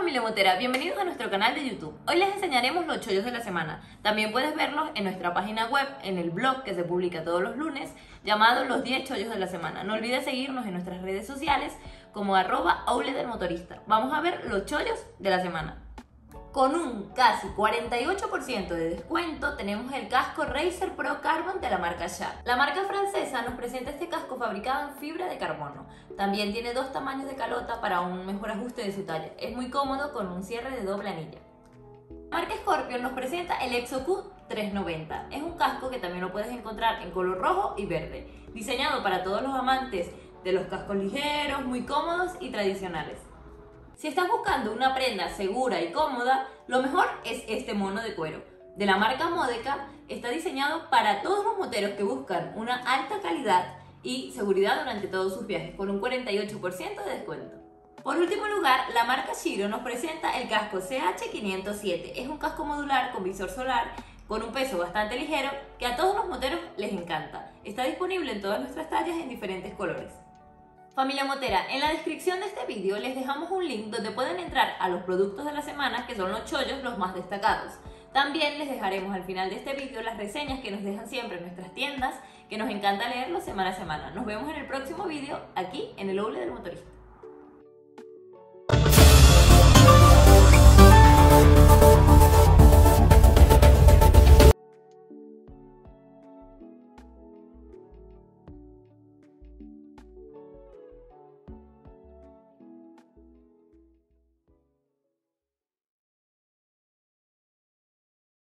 familia motera, bienvenidos a nuestro canal de YouTube. Hoy les enseñaremos los chollos de la semana. También puedes verlos en nuestra página web, en el blog que se publica todos los lunes, llamado Los 10 Chollos de la Semana. No olvides seguirnos en nuestras redes sociales como @outletdelmotorista. Vamos a ver los chollos de la semana. Con un casi 48% de descuento tenemos el casco Racer Pro Carbon de la marca Shark. La marca francesa nos presenta este casco fabricado en fibra de carbono. También tiene 2 tamaños de calota para un mejor ajuste de su talla. Es muy cómodo con un cierre de doble anilla. La marca Scorpion nos presenta el ExoQ 390. Es un casco que también lo puedes encontrar en color rojo y verde, diseñado para todos los amantes de los cascos ligeros, muy cómodos y tradicionales. Si estás buscando una prenda segura y cómoda, lo mejor es este mono de cuero. De la marca Modeca, está diseñado para todos los moteros que buscan una alta calidad y seguridad durante todos sus viajes, con un 48% de descuento. Por último lugar, la marca Shiro nos presenta el casco CH507. Es un casco modular con visor solar, con un peso bastante ligero, que a todos los moteros les encanta. Está disponible en todas nuestras tallas en diferentes colores. Familia motera, en la descripción de este vídeo les dejamos un link donde pueden entrar a los productos de la semana, que son los chollos los más destacados. También les dejaremos al final de este vídeo las reseñas que nos dejan siempre en nuestras tiendas, que nos encanta leerlos semana a semana. Nos vemos en el próximo vídeo aquí en el Outlet del Motorista.